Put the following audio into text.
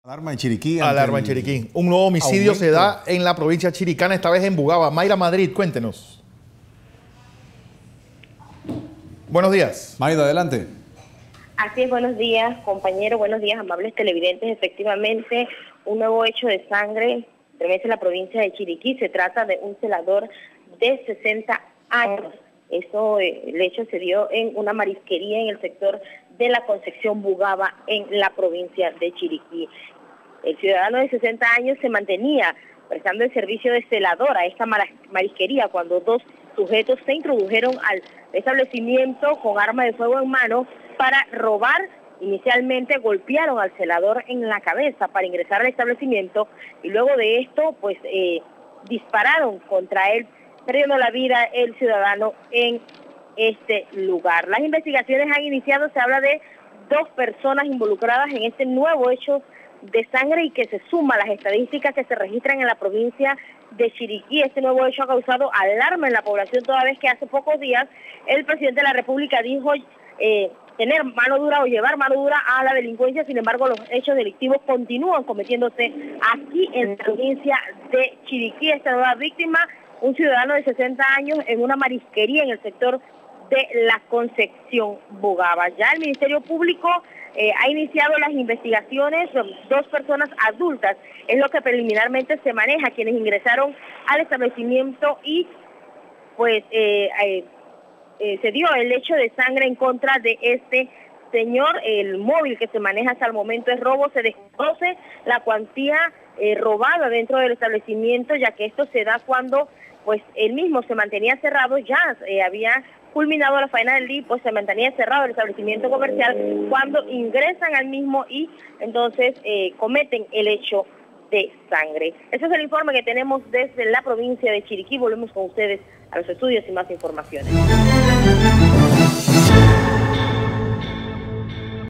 Alarma en Chiriquí. Alarma en Chiriquí. Un nuevo homicidio se da en la provincia chiricana, esta vez en Bugaba. Mayra Madrid, cuéntenos. Buenos días. Mayra, adelante. Así es, buenos días, compañero, buenos días, amables televidentes. Efectivamente, un nuevo hecho de sangre estremece en la provincia de Chiriquí. Se trata de un celador de 60 años. El hecho se dio en una marisquería en el sector de la Concepción Bugaba, en la provincia de Chiriquí. El ciudadano de 60 años se mantenía prestando el servicio de celador a esta marisquería cuando dos sujetos se introdujeron al establecimiento con arma de fuego en mano para robar. Inicialmente golpearon al celador en la cabeza para ingresar al establecimiento y luego de esto dispararon contra él, perdiendo la vida el ciudadano en este lugar. Las investigaciones han iniciado, se habla de 2 personas involucradas en este nuevo hecho de sangre y que se suma a las estadísticas que se registran en la provincia de Chiriquí. Este nuevo hecho ha causado alarma en la población, toda vez que hace pocos días el presidente de la República dijo tener mano dura o llevar mano dura a la delincuencia. Sin embargo, los hechos delictivos continúan cometiéndose aquí en la provincia de Chiriquí. Esta nueva víctima, un ciudadano de 60 años en una marisquería en el sector de la Concepción Bugaba. Ya el Ministerio Público ha iniciado las investigaciones. Son 2 personas adultas, es lo que preliminarmente se maneja, quienes ingresaron al establecimiento y pues se dio el hecho de sangre en contra de este señor. El móvil que se maneja hasta el momento es robo. Se desconoce la cuantía robada dentro del establecimiento, ya que esto se da cuando pues él mismo se mantenía cerrado. Ya había culminado la faena del día, pues se mantenía cerrado el establecimiento comercial cuando ingresan al mismo y entonces cometen el hecho de sangre. Ese es el informe que tenemos desde la provincia de Chiriquí. Volvemos con ustedes a los estudios y más informaciones.